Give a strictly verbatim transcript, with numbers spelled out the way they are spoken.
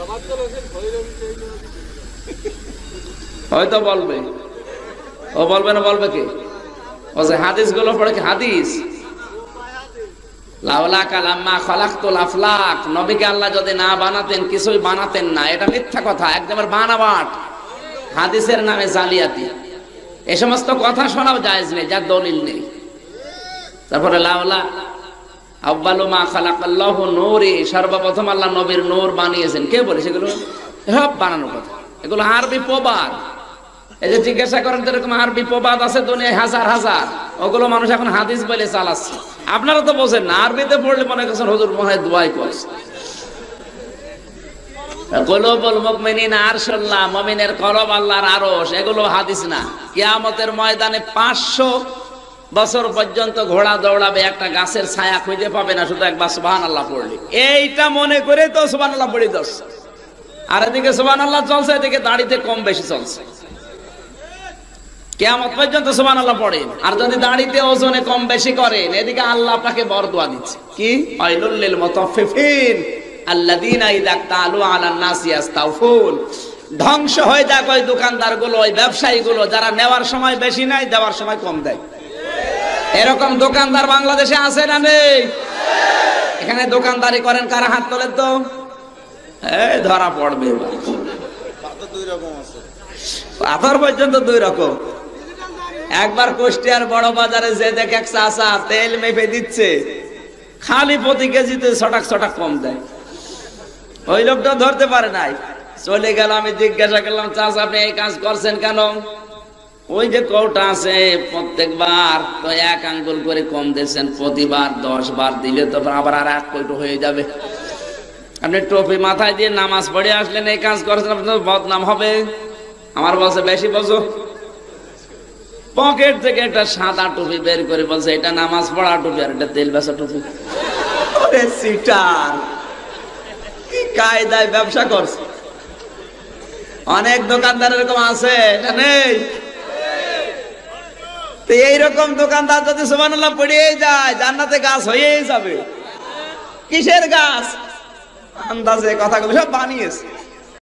হয়তো বলবে, ও বলবে না, বলবে কি? ও যে হাদিস গুলো পড়ে কি হাদিস? লাউলা কালাম্মা খালাকতুল আফলাক, নবীকে আল্লাহ যদি না বানাতেন কিছুই বানাতেন না, এটা মিথ্যা কথা, একদম বানাবাট, হাদিসের নামে জালিয়াতি। এই সমস্ত কথা শোনাও জায়েজ নেই, যার দলিল নেই। তারপরে লাউলা আউয়ালু মা খালাকাল্লাহু নূরি, সর্বপ্রথম আল্লাহ নবীর নূর বানিয়েছেন, কে বলে? সেগুলো সব বানানোর কথা, এগুলো আরবি প্রবাদ। এই যে জিজ্ঞাসা করেন তো এরকম আরবি প্রবাদ আছে দুনিয়ায় হাজার হাজার, ওগুলো মানুষ এখন হাদিস বলে চালাচ্ছে। আপনারা তো বোঝেন না, আরবিতে পড়লে মনে করছেন হুজুর মনে হয় দোয়াই করছে। কুলুবুল মুমিনিন আরশুল্লাহ, মুমিনের কলব আল্লাহর আরশ, এগুলো হাদিস না। কিয়ামতের ময়দানে পাঁচশো বছর পর্যন্ত ঘোড়া দৌড়াবে, একটা গাছের ছায়া খুঁজে পাবে না, শুধু একবার সুবহানাল্লাহ পড়লে। এইটা মনে করে তো সুবহানাল্লাহ পড়ে যাচ্ছে, আর এদিকে সুবহানাল্লাহ চলছে, এদিকে দাড়িতে কম বেশি চলছে। কিয়ামত পর্যন্ত সুবহানাল্লাহ পড়েন, আর যদি দাড়িতে ওজনে কম বেশি করেন, এদিকে আল্লাহ আপনাকে বরদোয়া দিচ্ছে কি? ওয়াইলুল লিল মুতাফফিফিন আল্লাযীনা ইযা তালু আলান নাসি ইস্তাওফুন। ধ্বংস হয়ে যাক ওই দোকানদার গুলো, ওই ব্যবসায়ী গুলো, যারা নেওয়ার সময় বেশি নেয়, দেওয়ার সময় কম দেয়। এরকম দোকানদার বাংলাদেশে আছে না নেই? এখানে দোকানদারি করেন কারা? হাত তোলেন তো, এই ধরা পড়বে। পাথর পর্যন্ত দুই রকম। একবার কুষ্টিয়ার বড় বাজারে যে দেখে এক চাচা তেল মেপে দিচ্ছে, খালি প্রতি কেজিতে ছটাক ছটাক কম দেয়। ওই লোকটা ধরতে পারে নাই, চলে গেল। আমি জিজ্ঞাসা করলাম, চাচা আপনি এই কাজ করছেন কেন? ওই যে কৌটা আছে, প্রত্যেকবার তো এক আঙ্গুল করে কম দিচ্ছেন, প্রতিবার দশ বার দিলে তো আবার আর এক কৌটো হয়ে যাবে। আপনি টুপি মাথায় দিয়ে নামাজ পড়ে আসলেন, এই কাজ করছেন, আপনার বদনাম হবে। আমার বলছে বেশি বোঝো। পকেট থেকে একটা সাদা টুপি বের করে বলছে এটা নামাজ পড়া টুপি, আর এটা তেল বেচা টুপি। ওরে সিটার, কি কায়দায় ব্যবসা করছে। অনেক দোকানদার এরকম আছে, নেই? এইরকম দোকানদার যদি সুবহানাল্লাহ পড়িয়েই যায়, জান্নাতে গাছ হয়েই যাবে। কিসের গাছ? আন্দাজে কথাগুলো সব বানিয়েছে।